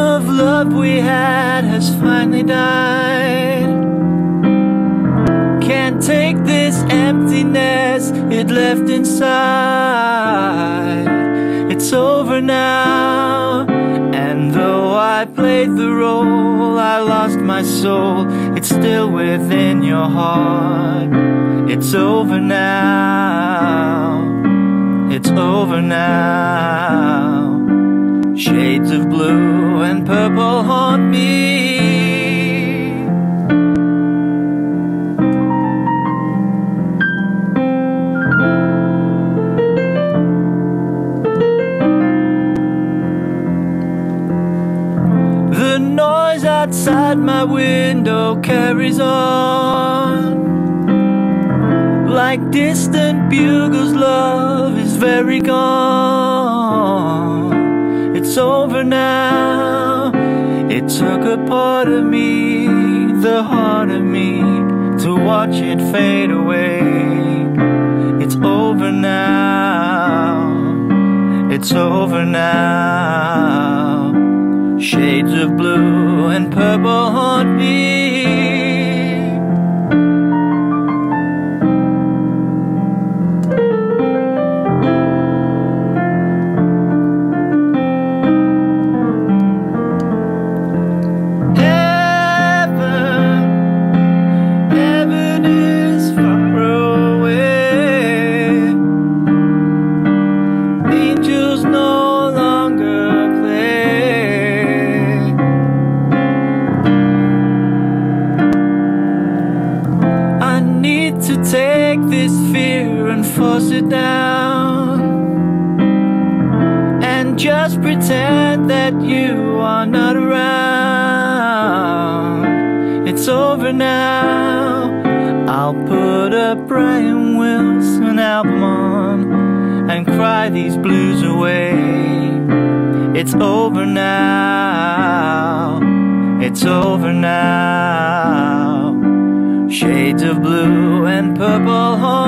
of love we had has finally died. Can't take this emptiness it left inside. It's over now, and though I played the role, I lost my soul. It's still within your heart. It's over now. It's over now. Shades of blue and purple haunt me. The noise outside my window carries on. Like distant bugles, love is very gone. It's over now. It took a part of me, the heart of me, to watch it fade away. It's over now. It's over now. Shades of blue and purple haunt me. To take this fear and force it down, and just pretend that you are not around. It's over now. I'll put a Brian Wilson album on and cry these blues away. It's over now. It's over now. Shades of blue and purple haunt